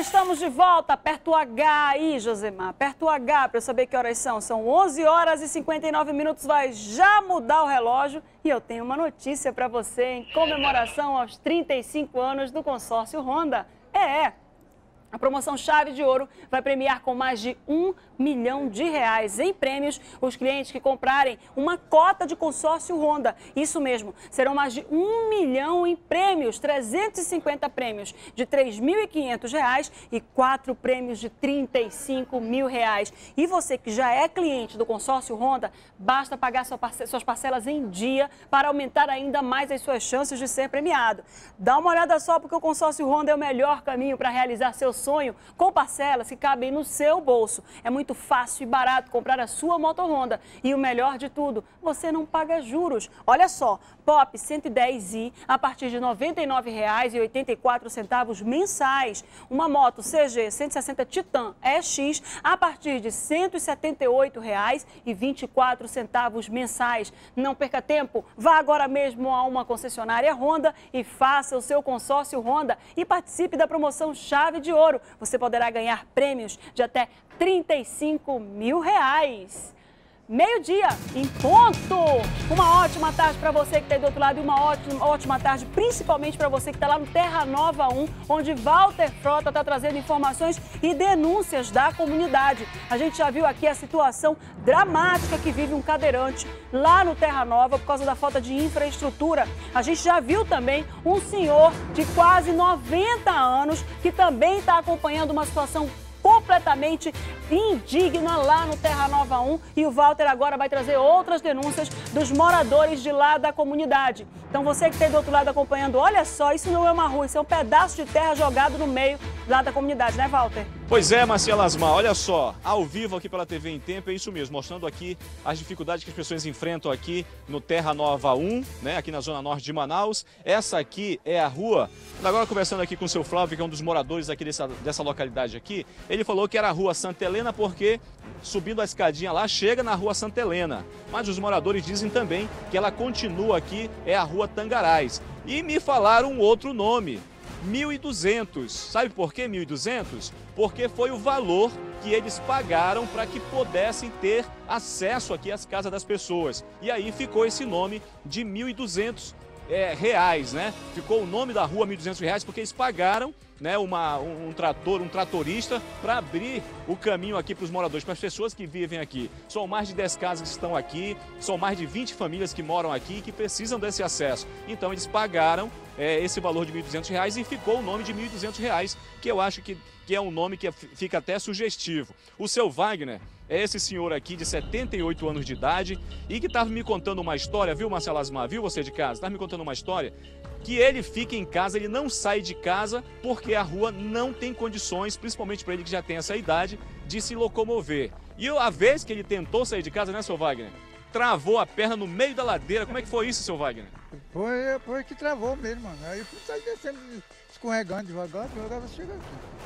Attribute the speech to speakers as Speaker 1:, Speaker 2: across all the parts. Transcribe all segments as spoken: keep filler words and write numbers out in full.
Speaker 1: estamos de volta. Aperta o H aí, Josemar. Aperta o H para eu saber que horas são. São onze horas e cinquenta e nove minutos. Vai já mudar o relógio. E eu tenho uma notícia para você em comemoração aos trinta e cinco anos do consórcio Honda. É, é. A promoção Chave de Ouro vai premiar com mais de um milhão de reais em prêmios os clientes que comprarem uma cota de consórcio Honda. Isso mesmo, serão mais de um milhão em prêmios, trezentos e cinquenta prêmios de três mil e quinhentos reais e quatro prêmios de trinta e cinco mil reais. E você que já é cliente do consórcio Honda, basta pagar sua parce- suas parcelas em dia para aumentar ainda mais as suas chances de ser premiado. Dá uma olhada só, porque o consórcio Honda é o melhor caminho para realizar seu sonho com parcelas que cabem no seu bolso. É muito fácil e barato comprar a sua moto Honda. E o melhor de tudo, você não paga juros. Olha só, Pop cento e dez i a partir de noventa e nove reais e oitenta e quatro centavos mensais. Uma moto C G cento e sessenta Titan E X a partir de cento e setenta e oito reais e vinte e quatro centavos mensais. Não perca tempo, vá agora mesmo a uma concessionária Honda e faça o seu consórcio Honda e participe da promoção Chave de Ouro. Você poderá ganhar prêmios de até trinta e cinco mil reais. Meio-dia, em ponto! Uma ótima tarde para você que está aí do outro lado e uma ótima, ótima tarde principalmente para você que está lá no Terra Nova um, onde Walter Frota está trazendo informações e denúncias da comunidade. A gente já viu aqui a situação dramática que vive um cadeirante lá no Terra Nova por causa da falta de infraestrutura. A gente já viu também um senhor de quase noventa anos que também está acompanhando uma situação completamente indigna lá no Terra Nova um, e o Walter agora vai trazer outras denúncias dos moradores de lá da comunidade. Então você que está do outro lado acompanhando, olha só, isso não é uma rua, isso é um pedaço de terra jogado no meio lá da comunidade, né, Walter?
Speaker 2: Pois é, Marcela Asmar, olha só, ao vivo aqui pela T V em Tempo, é isso mesmo, mostrando aqui as dificuldades que as pessoas enfrentam aqui no Terra Nova um, né, aqui na zona norte de Manaus. Essa aqui é a rua, agora conversando aqui com o seu Flávio, que é um dos moradores aqui dessa, dessa localidade aqui, ele falou que era a rua Santa Helena porque subindo a escadinha lá chega na rua Santa Helena, mas os moradores dizem também que ela continua aqui, é a rua Tangarais. E me falaram um outro nome, mil e duzentos. Sabe por que mil e duzentos? Porque foi o valor que eles pagaram para que pudessem ter acesso aqui às casas das pessoas. E aí ficou esse nome de mil e duzentos é, reais, né? Ficou o nome da rua mil e duzentos reais porque eles pagaram, né, uma, um, um trator, um tratorista para abrir o caminho aqui para os moradores, para as pessoas que vivem aqui. São mais de dez casas que estão aqui, são mais de vinte famílias que moram aqui e que precisam desse acesso. Então eles pagaram é, esse valor de mil e duzentos reais e ficou o nome de mil e duzentos reais, que eu acho que, que é um nome que fica até sugestivo. O seu Wagner é esse senhor aqui de setenta e oito anos de idade e que estava me contando uma história, viu, Marcela Asmar, viu você de casa? Estava me contando uma história que ele fica em casa, ele não sai de casa porque a rua não tem condições, principalmente para ele que já tem essa idade, de se locomover. E a vez que ele tentou sair de casa, né, seu Wagner? Travou a perna no meio da ladeira. Como é que foi isso, seu Wagner?
Speaker 3: Foi, foi que travou mesmo, mano. Aí eu saí descendo, escorregando devagar, devagar você chega aqui.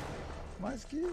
Speaker 3: Mas que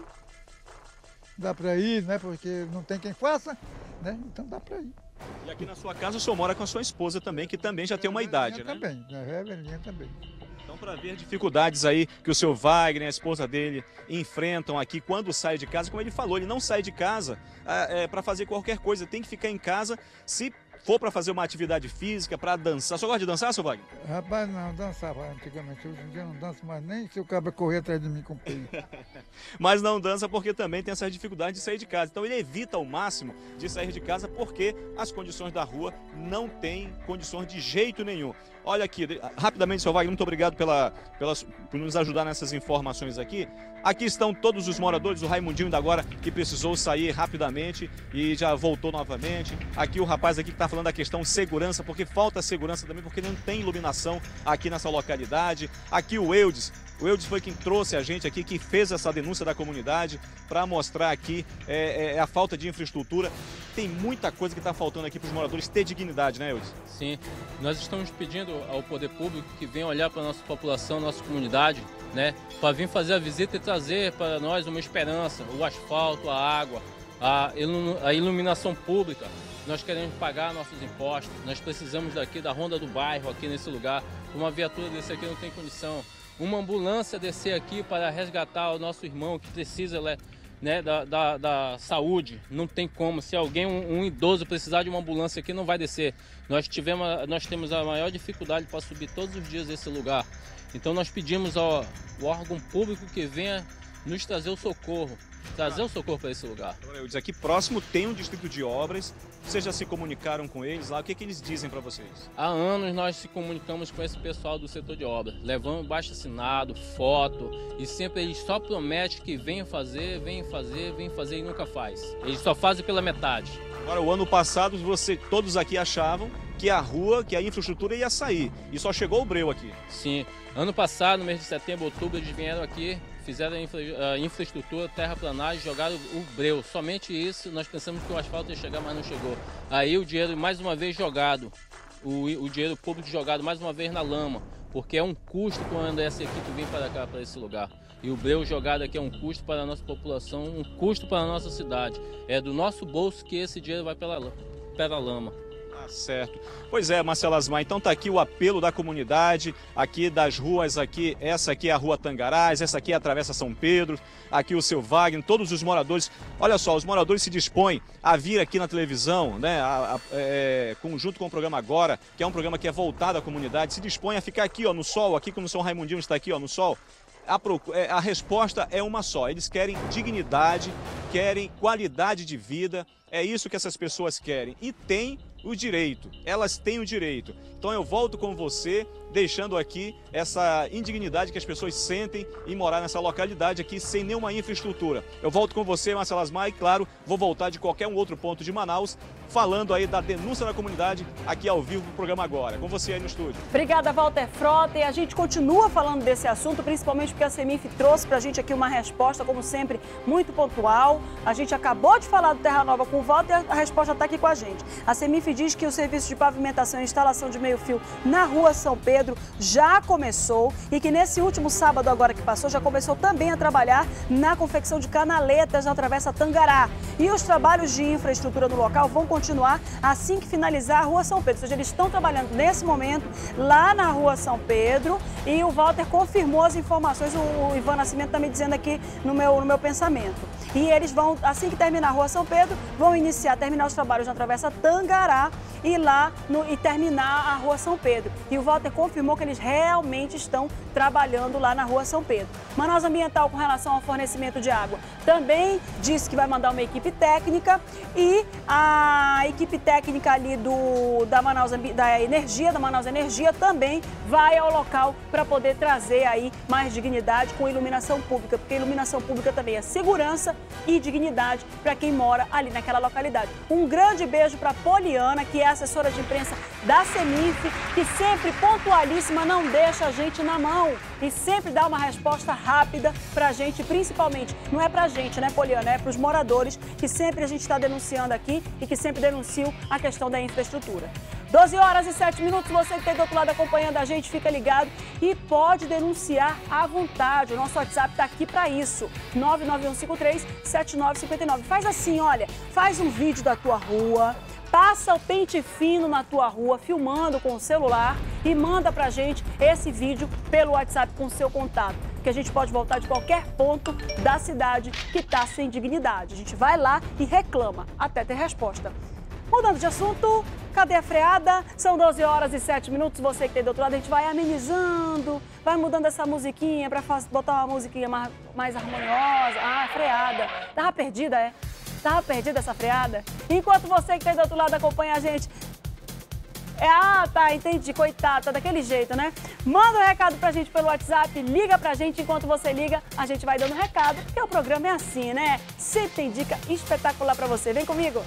Speaker 3: dá para ir, né? Porque não tem quem faça, né? Então dá para ir.
Speaker 2: E aqui na sua casa o senhor mora com a sua esposa também, que também já tem uma idade, né?
Speaker 3: Também, a velhinha também.
Speaker 2: Então, para ver dificuldades aí que o seu Wagner e a esposa dele enfrentam aqui quando sai de casa, como ele falou, ele não sai de casa é, para fazer qualquer coisa, tem que ficar em casa se for para fazer uma atividade física, para dançar. Você gosta de dançar, seu Wagner?
Speaker 3: Rapaz, não, dançava antigamente. Hoje em dia não danço mais nem se o cabra correr atrás de mim com o peito.
Speaker 2: Mas não dança porque também tem essa dificuldade de sair de casa. Então ele evita ao máximo de sair de casa porque as condições da rua não têm condições de jeito nenhum. Olha aqui, rapidamente, seu Wagner, muito obrigado pela, pela, por nos ajudar nessas informações aqui. Aqui estão todos os moradores, o Raimundinho ainda agora que precisou sair rapidamente e já voltou novamente. Aqui o rapaz aqui que está falando da questão segurança, porque falta segurança também, porque não tem iluminação aqui nessa localidade. Aqui o Eudes. O Eudes foi quem trouxe a gente aqui, que fez essa denúncia da comunidade para mostrar aqui é, é, a falta de infraestrutura. Tem muita coisa que está faltando aqui para os moradores ter dignidade, né, Eudes?
Speaker 4: Sim, nós estamos pedindo ao poder público que venha olhar para a nossa população, nossa comunidade, né, para vir fazer a visita e trazer para nós uma esperança, o asfalto, a água, a iluminação pública. nós queremos pagar nossos impostos, nós precisamos daqui da ronda do bairro, aqui nesse lugar. Uma viatura desse aqui não tem condição. Uma ambulância descer aqui para resgatar o nosso irmão que precisa, né, da, da, da saúde, não tem como. Se alguém, um, um idoso precisar de uma ambulância aqui, não vai descer. Nós, tivemos, nós temos a maior dificuldade para subir todos os dias esse lugar. Então nós pedimos ao, ao órgão público que venha nos trazer o socorro, trazer o socorro para esse lugar.
Speaker 2: Eu disse, aqui próximo tem um distrito de obras, vocês já se comunicaram com eles lá, o que, é que eles dizem para vocês?
Speaker 4: Há anos nós se comunicamos com esse pessoal do setor de obras, levamos baixo assinado, foto, e sempre eles só prometem que venham fazer, venham fazer, venham fazer e nunca faz. Eles só fazem pela metade.
Speaker 2: Agora, o ano passado, você, todos aqui achavam que a rua, que a infraestrutura ia sair, e só chegou o breu aqui.
Speaker 4: Sim, ano passado, no mês de setembro, outubro, eles vieram aqui, fizeram a, infra, a infraestrutura, terraplanagem, jogaram o breu. Somente isso, nós pensamos que o asfalto ia chegar, mas não chegou. Aí o dinheiro mais uma vez jogado, o, o dinheiro público jogado mais uma vez na lama, porque é um custo quando essa equipe vem para cá, para esse lugar. E o breu jogado aqui é um custo para a nossa população, um custo para a nossa cidade. É do nosso bolso que esse dinheiro vai pela, pela lama.
Speaker 2: Certo. Pois é, Marcelo Asmar, então tá aqui o apelo da comunidade, aqui das ruas, aqui, essa aqui é a Rua Tangarás, essa aqui é a Travessa São Pedro, aqui o seu Wagner, todos os moradores. Olha só, os moradores se dispõem a vir aqui na televisão, né, a, a, é, conjunto com o programa Agora, que é um programa que é voltado à comunidade, se dispõem a ficar aqui, ó, no sol, aqui como o São Raimundinho está aqui, ó, no sol. A, a resposta é uma só, eles querem dignidade, querem qualidade de vida, é isso que essas pessoas querem e tem o direito, elas têm o direito. Então eu volto com você, deixando aqui essa indignidade que as pessoas sentem em morar nessa localidade aqui sem nenhuma infraestrutura. Eu volto com você, Marcelo Asmar, e claro, vou voltar de qualquer um outro ponto de Manaus, falando aí da denúncia da comunidade aqui ao vivo no programa Agora. Com você aí no estúdio.
Speaker 1: Obrigada, Walter Frota. E a gente continua falando desse assunto, principalmente porque a CEMIF trouxe pra gente aqui uma resposta, como sempre, muito pontual. A gente acabou de falar do Terra Nova com o Walter, a resposta está aqui com a gente. A CEMIF diz que o serviço de pavimentação e instalação de meio-fio na Rua São Pedro já começou e que nesse último sábado agora que passou já começou também a trabalhar na confecção de canaletas na Travessa Tangará. E os trabalhos de infraestrutura no local vão continuar assim que finalizar a Rua São Pedro. Ou seja, eles estão trabalhando nesse momento lá na Rua São Pedro e o Walter confirmou as informações, o Ivan Nascimento está me dizendo aqui no meu, no meu pensamento. E eles vão, assim que terminar a Rua São Pedro, vão iniciar, terminar os trabalhos na Travessa Tangará e lá no, e terminar a Rua São Pedro. E o Walter confirmou que eles realmente estão trabalhando lá na Rua São Pedro. Manaus Ambiental, com relação ao fornecimento de água, também disse que vai mandar uma equipe técnica e a equipe técnica ali do, da, Manaus, da Energia, da Manaus Energia, também vai ao local para poder trazer aí mais dignidade com iluminação pública, porque iluminação pública também é segurança e dignidade para quem mora ali naquela localidade. Um grande beijo para Poliana, que é assessora de imprensa da CEMIF, que sempre pontualíssima, não deixa a gente na mão e sempre dá uma resposta rápida para a gente, principalmente, não é para a gente, né, Poliana, é para os moradores que sempre a gente está denunciando aqui e que sempre denunciam a questão da infraestrutura. doze horas e sete minutos, você que está do outro lado acompanhando a gente, fica ligado e pode denunciar à vontade. O nosso WhatsApp está aqui para isso, nove nove um cinco três sete nove cinco nove. Faz assim, olha, faz um vídeo da tua rua, passa o pente fino na tua rua, filmando com o celular e manda pra gente esse vídeo pelo WhatsApp com o seu contato, que a gente pode voltar de qualquer ponto da cidade que está sem dignidade. A gente vai lá e reclama até ter resposta. Mudando de assunto, cadê a freada? São doze horas e sete minutos, você que tem do outro lado, a gente vai amenizando, vai mudando essa musiquinha para botar uma musiquinha mais, mais harmoniosa. Ah, freada. Tava perdida, é? Tava perdida essa freada? Enquanto você que tem do outro lado acompanha a gente... É, ah, tá, entendi, coitado, tá daquele jeito, né? Manda um recado pra gente pelo WhatsApp, liga pra gente, enquanto você liga, a gente vai dando recado, porque o programa é assim, né? Sempre tem dica espetacular pra você, vem comigo!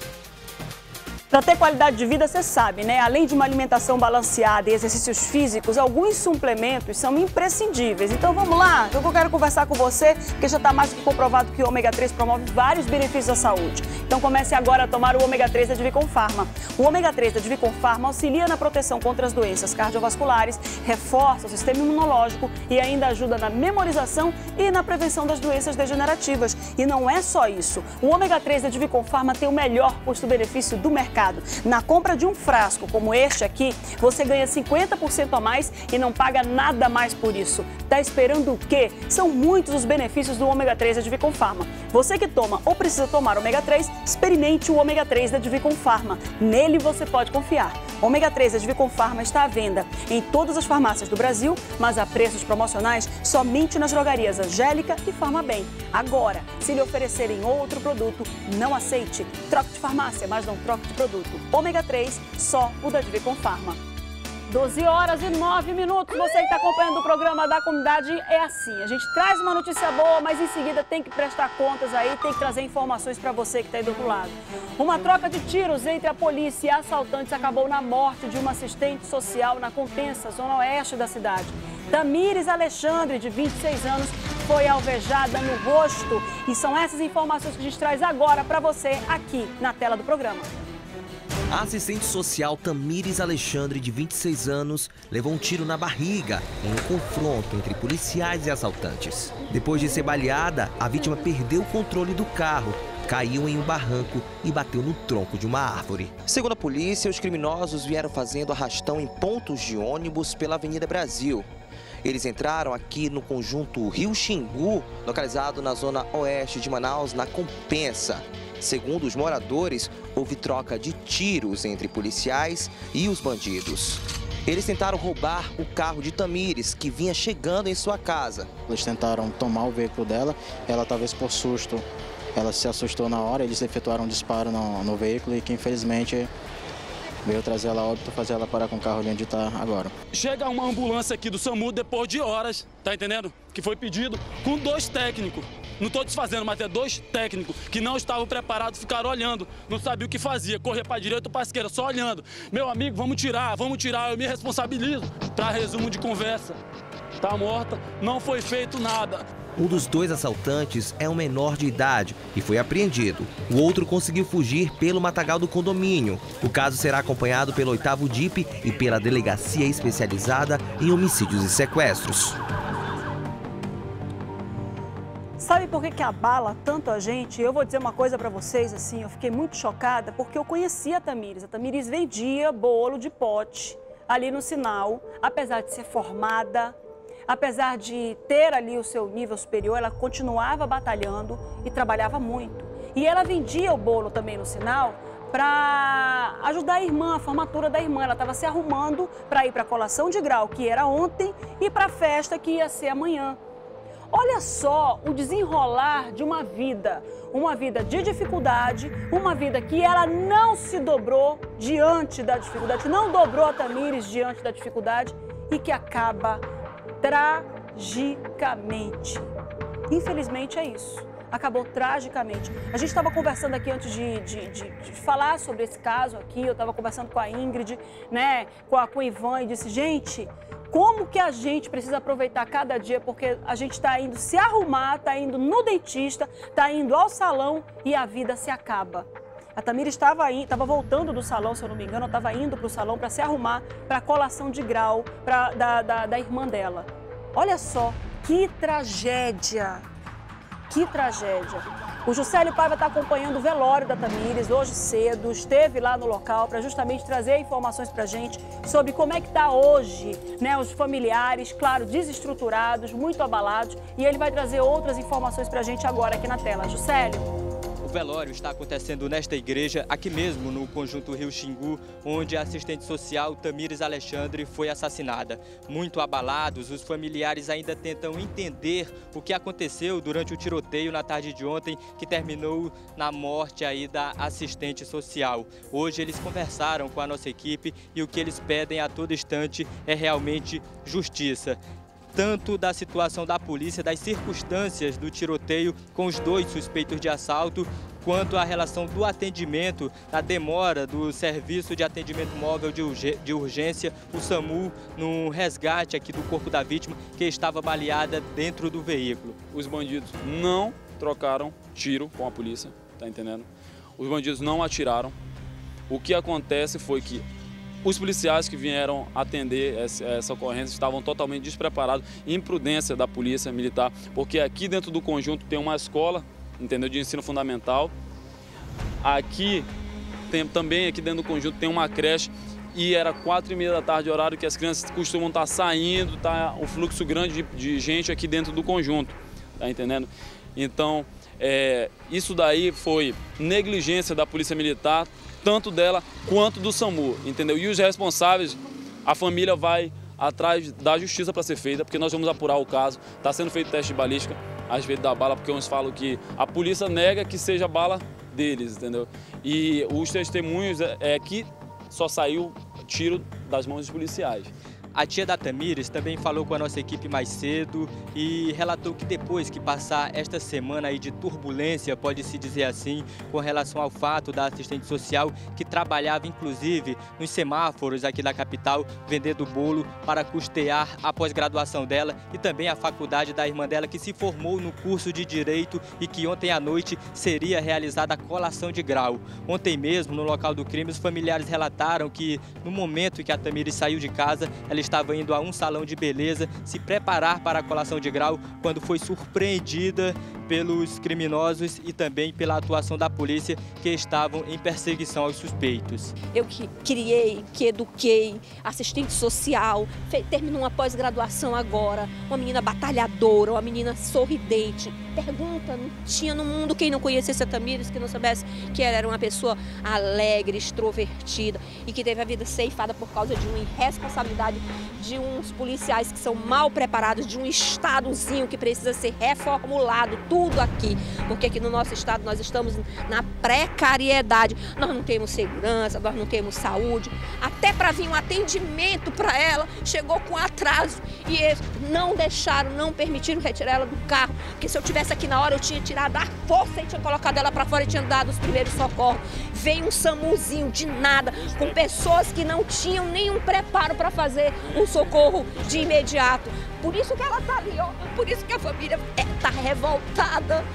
Speaker 1: Para ter qualidade de vida, você sabe, né? Além de uma alimentação balanceada e exercícios físicos, alguns suplementos são imprescindíveis. Então vamos lá, eu quero conversar com você, porque já está mais do que comprovado que o ômega três promove vários benefícios à saúde. Então comece agora a tomar o ômega três da Divicon Pharma. O ômega três da Divicon Pharma auxilia na proteção contra as doenças cardiovasculares, reforça o sistema imunológico e ainda ajuda na memorização e na prevenção das doenças degenerativas. E não é só isso. O ômega três da Divicon Pharma tem o melhor custo-benefício do mercado. Na compra de um frasco como este aqui, você ganha cinquenta por cento a mais e não paga nada mais por isso. Tá esperando o quê? São muitos os benefícios do ômega três da Divicon Pharma. Você que toma ou precisa tomar ômega três, experimente o ômega três da Divicon Pharma. Nele você pode confiar. O ômega três da Divicon Pharma está à venda em todas as farmácias do Brasil, mas a preços promocionais somente nas drogarias Angélica e Farmabem. Agora, se lhe oferecerem outro produto, não aceite. Troque de farmácia, mas não troque de produto. ômega três, só o da Divicon Pharma. doze horas e nove minutos. Você que está acompanhando o programa da comunidade, é assim. A gente traz uma notícia boa, mas em seguida tem que prestar contas aí, tem que trazer informações para você que está aí do outro lado. Uma troca de tiros entre a polícia e assaltantes acabou na morte de uma assistente social na Compensa, zona oeste da cidade. Tamires Alexandre, de vinte e seis anos, foi alvejada no rosto. E são essas informações que a gente traz agora para você aqui na tela do programa.
Speaker 5: A assistente social Tamires Alexandre, de vinte e seis anos, levou um tiro na barriga em um confronto entre policiais e assaltantes. Depois de ser baleada, a vítima perdeu o controle do carro, caiu em um barranco e bateu no tronco de uma árvore. Segundo a polícia, os criminosos vieram fazendo arrastão em pontos de ônibus pela Avenida Brasil. Eles entraram aqui no conjunto Rio Xingu, localizado na zona oeste de Manaus, na Compensa. Segundo os moradores, houve troca de tiros entre policiais e os bandidos. Eles tentaram roubar o carro de Tamires, que vinha chegando em sua casa.
Speaker 6: Eles tentaram tomar o veículo dela, ela talvez por susto, ela se assustou na hora, eles efetuaram um disparo no, no veículo e que infelizmente veio trazer ela a óbito, fazer ela parar com o carro ali onde está agora.
Speaker 7: Chega uma ambulância aqui do SAMU depois de horas, tá entendendo? Que foi pedido com dois técnicos. Não estou desfazendo, mas é dois técnicos que não estavam preparados, ficaram olhando, não sabiam o que fazia, correr para a direita ou para a esquerda, só olhando. Meu amigo, vamos tirar, vamos tirar, eu me responsabilizo. Para resumo de conversa, tá morta, não foi feito nada.
Speaker 5: Um dos dois assaltantes é um menor de idade e foi apreendido. O outro conseguiu fugir pelo matagal do condomínio. O caso será acompanhado pelo oitavo D I P e pela Delegacia Especializada em Homicídios e Sequestros.
Speaker 1: Sabe por que que abala tanto a gente? Eu vou dizer uma coisa para vocês, assim, eu fiquei muito chocada porque eu conhecia a Tamires. A Tamires vendia bolo de pote ali no sinal, apesar de ser formada, apesar de ter ali o seu nível superior, ela continuava batalhando e trabalhava muito. E ela vendia o bolo também no sinal para ajudar a irmã, a formatura da irmã. Ela estava se arrumando para ir para a colação de grau, que era ontem, e para a festa que ia ser amanhã. Olha só o desenrolar de uma vida, uma vida de dificuldade, uma vida que ela não se dobrou diante da dificuldade, não dobrou a Tamires diante da dificuldade e que acaba tragicamente. Infelizmente é isso, acabou tragicamente. A gente estava conversando aqui antes de, de, de, de falar sobre esse caso aqui, eu estava conversando com a Ingrid, né, com, a, com o Ivan e disse, gente, como que a gente precisa aproveitar cada dia, porque a gente está indo se arrumar, está indo no dentista, está indo ao salão e a vida se acaba. A Tamires estava estava voltando do salão, se eu não me engano, estava indo para o salão para se arrumar para a colação de grau pra, da, da, da irmã dela. Olha só, que tragédia, que tragédia. O Juscelio Paiva está acompanhando o velório da Tamires hoje cedo, esteve lá no local para justamente trazer informações para a gente sobre como é que está hoje, né, os familiares, claro, desestruturados, muito abalados, e ele vai trazer outras informações para a gente agora aqui na tela. Juscelio.
Speaker 8: O velório está acontecendo nesta igreja, aqui mesmo no conjunto Rio Xingu, onde a assistente social Tamires Alexandre foi assassinada. Muito abalados, os familiares ainda tentam entender o que aconteceu durante o tiroteio na tarde de ontem, que terminou na morte aí da assistente social. Hoje eles conversaram com a nossa equipe e o que eles pedem a todo instante é realmente justiça. Tanto da situação da polícia, das circunstâncias do tiroteio com os dois suspeitos de assalto, quanto à relação do atendimento, da demora do Serviço de Atendimento Móvel de Urgência, o SAMU, no resgate aqui do corpo da vítima, que estava baleada dentro do veículo.
Speaker 7: Os bandidos não trocaram tiro com a polícia, tá entendendo? Os bandidos não atiraram. O que acontece foi que os policiais que vieram atender essa, essa ocorrência estavam totalmente despreparados, imprudência da polícia militar, porque aqui dentro do conjunto tem uma escola entendeu? De ensino fundamental. Aqui, tem, também aqui dentro do conjunto tem uma creche e era quatro e meia da tarde, horário que as crianças costumam estar saindo, tá um fluxo grande de, de gente aqui dentro do conjunto, tá entendendo? Então, é, isso daí foi negligência da Polícia Militar, tanto dela quanto do SAMU, entendeu? E os responsáveis, a família vai atrás da justiça para ser feita, porque nós vamos apurar o caso. Está sendo feito teste de balística, às vezes da bala, porque uns falam que a polícia nega que seja bala deles, entendeu? E os testemunhos é, é que só saiu tiro das mãos dos policiais.
Speaker 8: A tia da Tamires também falou com a nossa equipe mais cedo e relatou que depois que passar esta semana aí de turbulência, pode-se dizer assim, com relação ao fato da assistente social que trabalhava inclusive nos semáforos aqui da capital, vendendo bolo para custear a pós-graduação dela e também a faculdade da irmã dela que se formou no curso de Direito e que ontem à noite seria realizada a colação de grau. Ontem mesmo, no local do crime, os familiares relataram que no momento em que a Tamires saiu de casa, ela estava indo a um salão de beleza se preparar para a colação de grau quando foi surpreendida pelos criminosos e também pela atuação da polícia que estavam em perseguição aos suspeitos.
Speaker 9: Eu que criei, que eduquei, assistente social, terminou uma pós-graduação agora, uma menina batalhadora, uma menina sorridente. Pergunta, não tinha no mundo quem não conhecesse a Tamires, que não soubesse que ela era uma pessoa alegre, extrovertida e que teve a vida ceifada por causa de uma irresponsabilidade de uns policiais que são mal preparados, de um estadozinho que precisa ser reformulado, tudo aqui, porque aqui no nosso estado nós estamos na precariedade, nós não temos segurança, nós não temos saúde, até para vir um atendimento para ela, chegou com atraso e eles não deixaram, não permitiram retirar ela do carro, porque se eu tivesse aqui na hora eu tinha tirado a força e tinha colocado ela para fora e tinha dado os primeiros socorros. Veio um SAMUzinho de nada, com pessoas que não tinham nenhum preparo para fazer um socorro de imediato. Por isso que ela está ali, ó, por isso que a família está revoltada.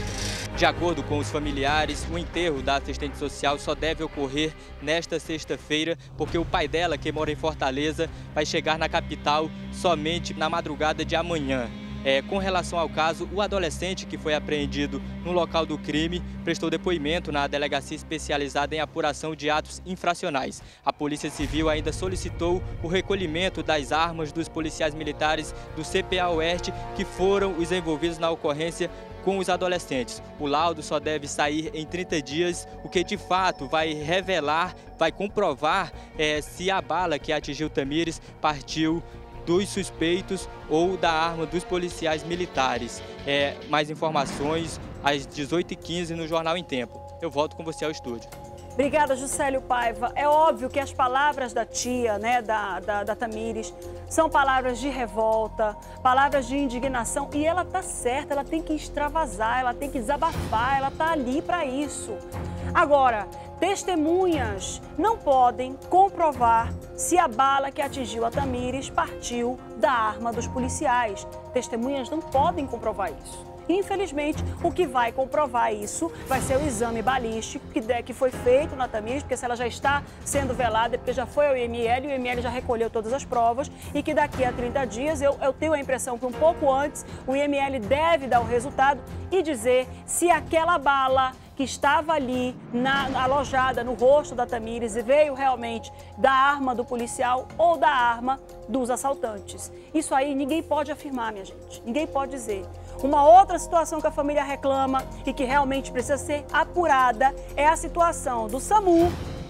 Speaker 8: De acordo com os familiares, o enterro da assistente social só deve ocorrer nesta sexta-feira, porque o pai dela, que mora em Fortaleza, vai chegar na capital somente na madrugada de amanhã. É, com relação ao caso, o adolescente que foi apreendido no local do crime prestou depoimento na delegacia especializada em apuração de atos infracionais. A Polícia Civil ainda solicitou o recolhimento das armas dos policiais militares do C P A Oeste que foram os envolvidos na ocorrência com os adolescentes. O laudo só deve sair em trinta dias, o que de fato vai revelar, vai comprovar é, se a bala que atingiu Tamires partiu dos suspeitos ou da arma dos policiais militares. É, mais informações às dezoito e quinze no Jornal em Tempo. Eu volto com você ao estúdio.
Speaker 1: Obrigada, Juscelio Paiva. É óbvio que as palavras da tia, né, da, da, da Tamires, são palavras de revolta, palavras de indignação, e ela tá certa, ela tem que extravasar, ela tem que desabafar, ela tá ali para isso. Agora, testemunhas não podem comprovar se a bala que atingiu a Tamires partiu da arma dos policiais. Testemunhas não podem comprovar isso. Infelizmente, o que vai comprovar isso vai ser o exame balístico que, que foi feito na Tamires, porque se ela já está sendo velada, é porque já foi ao I M L, o I M L já recolheu todas as provas e que daqui a trinta dias, eu, eu tenho a impressão que um pouco antes, o I M L deve dar o resultado e dizer se aquela bala que estava ali na, alojada no rosto da Tamires e veio realmente da arma do policial ou da arma dos assaltantes. Isso aí ninguém pode afirmar, minha gente, ninguém pode dizer. Uma outra situação que a família reclama e que realmente precisa ser apurada é a situação do SAMU,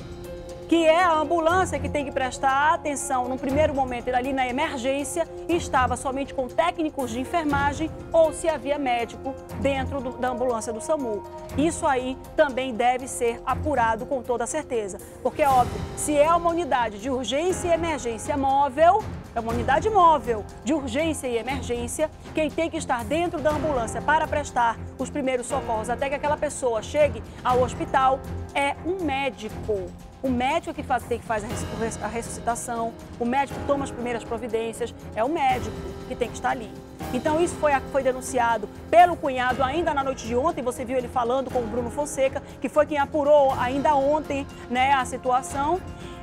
Speaker 1: que é a ambulância que tem que prestar atenção no primeiro momento ali na emergência e estava somente com técnicos de enfermagem ou se havia médico dentro do, da ambulância do SAMU. Isso aí também deve ser apurado com toda certeza, porque é óbvio, se é uma unidade de urgência e emergência móvel, é uma unidade móvel de urgência e emergência, quem tem que estar dentro da ambulância para prestar os primeiros socorros até que aquela pessoa chegue ao hospital é um médico. O médico que faz, tem que fazer a ressuscitação, o médico que toma as primeiras providências, é o médico que tem que estar ali. Então isso foi, foi denunciado pelo cunhado ainda na noite de ontem, você viu ele falando com o Bruno Fonseca, que foi quem apurou ainda ontem, né, a situação.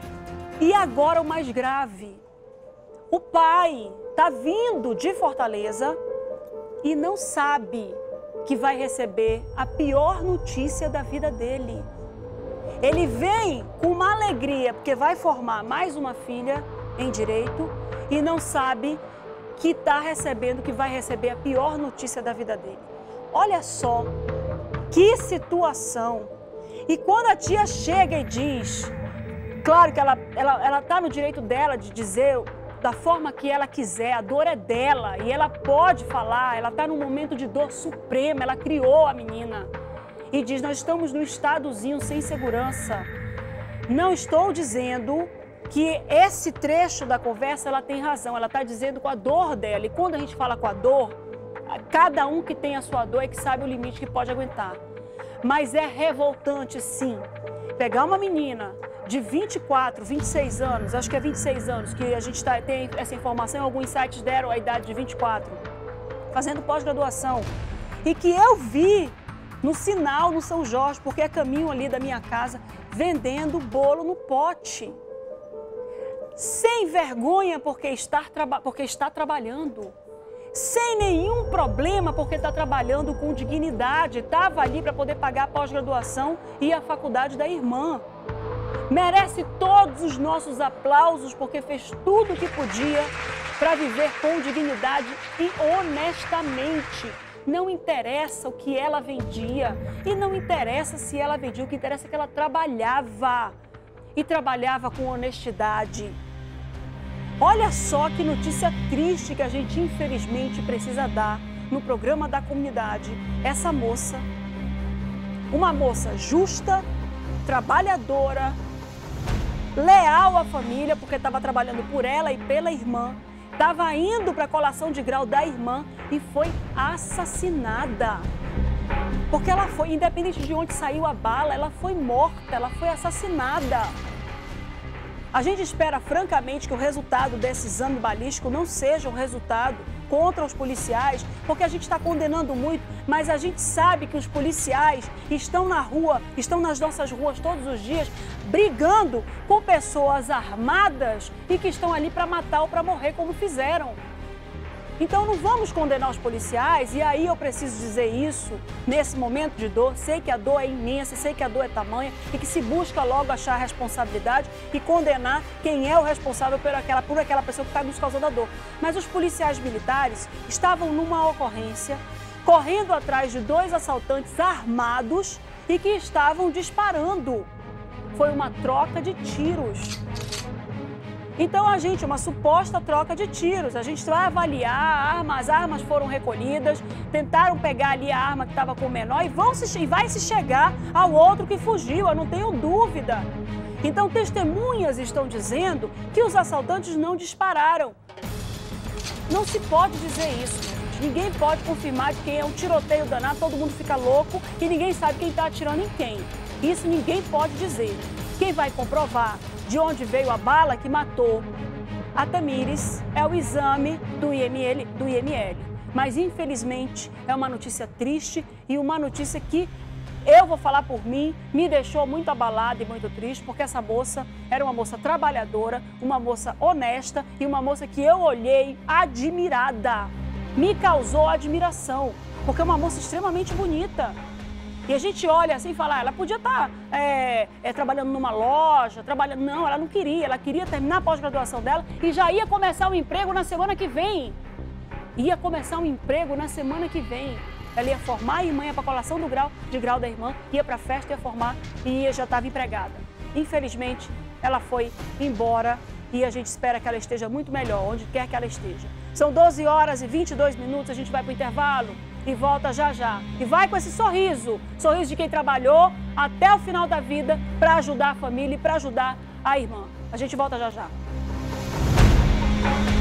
Speaker 1: E agora o mais grave, o pai está vindo de Fortaleza e não sabe que vai receber a pior notícia da vida dele. Ele vem com uma alegria, porque vai formar mais uma filha em direito e não sabe que está recebendo, que vai receber a pior notícia da vida dele. Olha só que situação. E quando a tia chega e diz, claro que ela ela ela está no direito dela de dizer da forma que ela quiser, a dor é dela e ela pode falar, ela está num momento de dor suprema, ela criou a menina. E diz, nós estamos num estadozinho sem segurança. Não estou dizendo que esse trecho da conversa ela tem razão, ela está dizendo com a dor dela. E quando a gente fala com a dor, cada um que tem a sua dor é que sabe o limite que pode aguentar. Mas é revoltante, sim, pegar uma menina de vinte e quatro, vinte e seis anos, acho que é vinte e seis anos, que a gente tá, tem essa informação, alguns sites deram a idade de vinte e quatro, fazendo pós-graduação, e que eu vi no sinal no São Jorge, porque é caminho ali da minha casa, vendendo bolo no pote. Sem vergonha porque está, porque está trabalhando. Sem nenhum problema porque está trabalhando com dignidade. Estava ali para poder pagar a pós-graduação e a faculdade da irmã. Merece todos os nossos aplausos porque fez tudo o que podia para viver com dignidade e honestamente. Não interessa o que ela vendia e não interessa se ela vendia, o que interessa é que ela trabalhava e trabalhava com honestidade. Olha só que notícia triste que a gente infelizmente precisa dar no programa da comunidade. Essa moça, uma moça justa, trabalhadora, leal à família, porque estava trabalhando por ela e pela irmã, estava indo para a colação de grau da irmã e foi assassinada. Porque ela foi, independente de onde saiu a bala, ela foi morta, ela foi assassinada. A gente espera, francamente, que o resultado desse exame balístico não seja um resultado contra os policiais, porque a gente está condenando muito, mas a gente sabe que os policiais estão na rua, estão nas nossas ruas todos os dias, brigando com pessoas armadas e que estão ali para matar ou para morrer, como fizeram. Então não vamos condenar os policiais, e aí eu preciso dizer isso, nesse momento de dor, sei que a dor é imensa, sei que a dor é tamanha e que se busca logo achar a responsabilidade e condenar quem é o responsável por aquela, por aquela pessoa que está nos causando a dor. Mas os policiais militares estavam numa ocorrência, correndo atrás de dois assaltantes armados e que estavam disparando. Foi uma troca de tiros. Então, a gente, uma suposta troca de tiros, a gente vai avaliar a arma, as armas foram recolhidas, tentaram pegar ali a arma que estava com o menor e, vão se, e vai se chegar ao outro que fugiu, eu não tenho dúvida. Então, testemunhas estão dizendo que os assaltantes não dispararam. Não se pode dizer isso, gente. Ninguém pode confirmar que é um tiroteio danado, todo mundo fica louco e ninguém sabe quem está atirando em quem. Isso ninguém pode dizer. Quem vai comprovar de onde veio a bala que matou a Tamires é o exame do I M L, do I M L. Mas, infelizmente, é uma notícia triste e uma notícia que, eu vou falar por mim, me deixou muito abalada e muito triste, porque essa moça era uma moça trabalhadora, uma moça honesta e uma moça que eu olhei admirada. Me causou admiração, porque é uma moça extremamente bonita. E a gente olha assim e fala, ah, ela podia estar é, é, trabalhando numa loja, trabalhando... Não, ela não queria, ela queria terminar a pós-graduação dela e já ia começar o emprego na semana que vem. Ia começar um emprego na semana que vem. Ela ia formar a irmã, ia para a colação do grau, de grau da irmã, ia para a festa, ia formar e ia, já estava empregada. Infelizmente, ela foi embora e a gente espera que ela esteja muito melhor, onde quer que ela esteja. São doze horas e vinte e dois minutos, a gente vai para o intervalo e volta já já. E vai com esse sorriso, sorriso de quem trabalhou até o final da vida para ajudar a família e para ajudar a irmã. A gente volta já já.